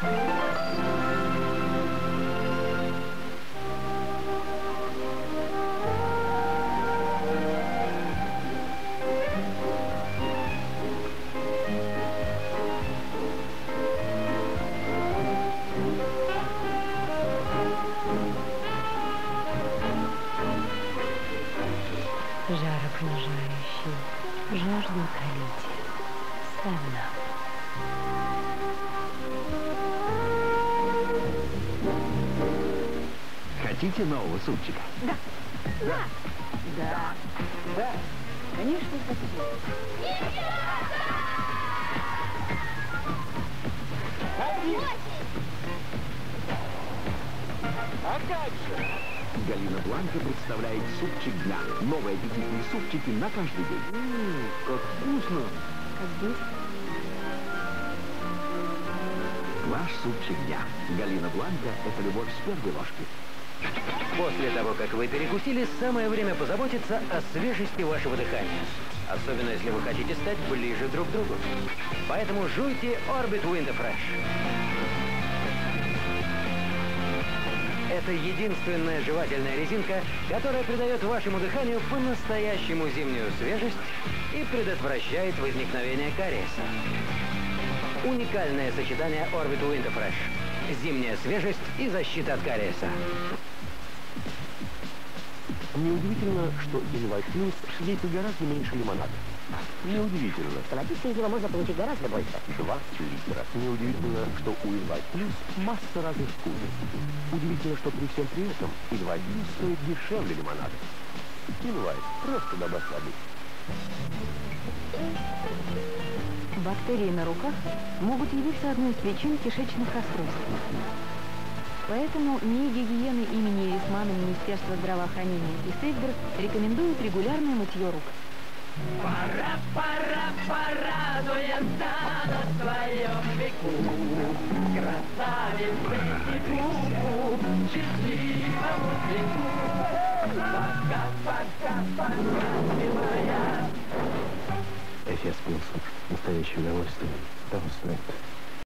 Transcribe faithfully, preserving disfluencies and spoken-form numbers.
Жаропонижающий, жажду утолите. Сэмна. Хотите нового супчика? Да. Да. Да. Да. Конечно, хочу. А как же? Галина Бланка представляет супчик дня. Новые аппетитные супчики на каждый день. Ммм, как вкусно! Как здесь? Ваш супчик дня. Галина Бланка – это любовь с первой ложки. После того, как вы перекусили, самое время позаботиться о свежести вашего дыхания. Особенно, если вы хотите стать ближе друг к другу. Поэтому жуйте Orbit Winter Fresh. Это единственная жевательная резинка, которая придает вашему дыханию по-настоящему зимнюю свежесть и предотвращает возникновение кариеса. Уникальное сочетание Orbit Winter Fresh. Зимняя свежесть и защита от кариеса. Неудивительно, что Invite Plus есть гораздо меньше лимонада. Неудивительно. Автоматически из него можно получить гораздо больше. двадцать литров. Неудивительно, что у Invite Plus масса разных вкусов. Удивительно, что при всем при этом Invite Plus стоит дешевле лимонада. Invite. Просто добавь воды. Бактерии на руках могут явиться одной из причин кишечных расстройств. Поэтому НИИ гигиены имени Рисмана Министерства здравоохранения и Сейсберг рекомендуют регулярное мытье рук. Пора, пора, порадуемся на своем веку. Красавицы и куку, счастливому веку. Пока, пока, пока, милая. Эфес Пилсон. Настоящее удовольствие. Того стоит.